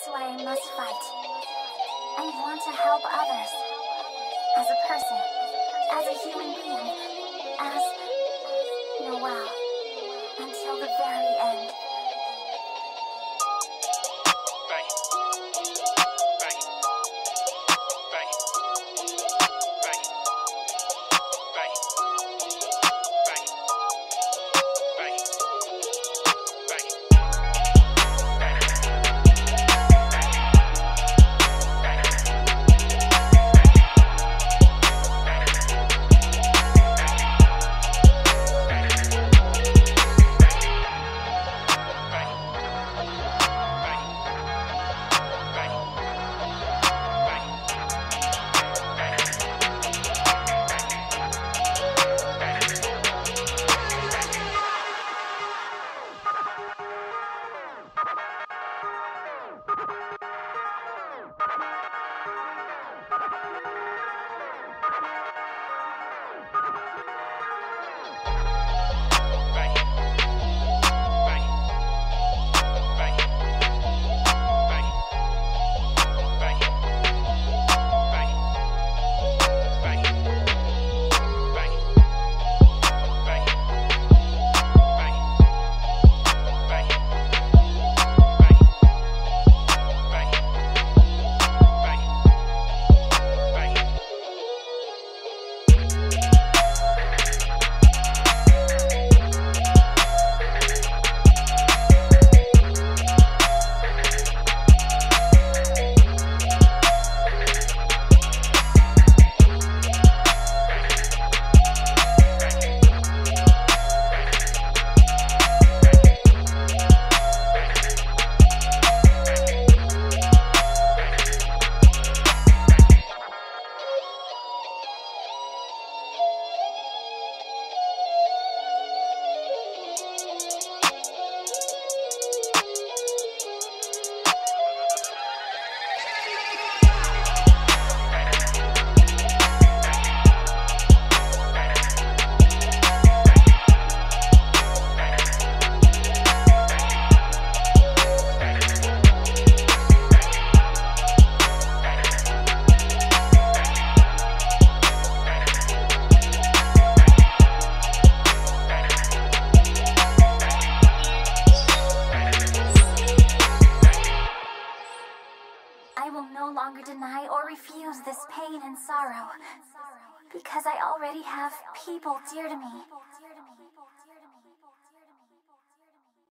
That's why I must fight. I want to help others. As a person, as a human being, as Noelle, until the very end. I will no longer deny or refuse this pain and sorrow, because I already have people dear to me.